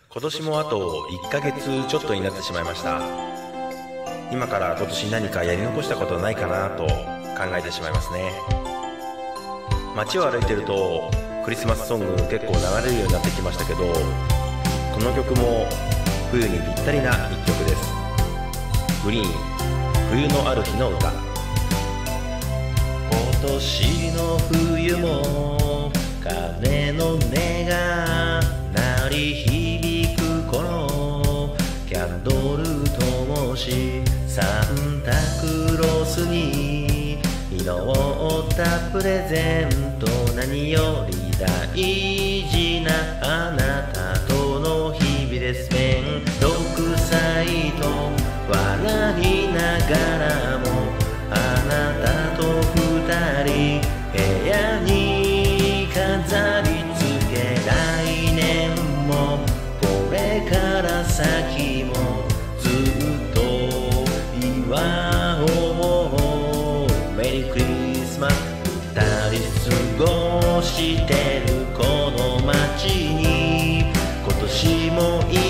今年もあと1ヶ月ちょっとになってしまいました。今から今年何かやり残したことないかなと考えてしまいますね。街を歩いてるとクリスマスソング結構流れるようになってきましたけど、この曲も冬にぴったりな一曲です。グリーン、冬のある日の歌。今年の冬も鐘の音が鳴り響く頃、キャンドル灯しサンタクロースに祈ったプレゼント、何より大事なあなたとの日々です。面6歳と笑いながらもあなたと2人部屋に飾り付け、来年もこれから先もずっと祝おう。メリークリスマス2人過ごしてるこの街に今年も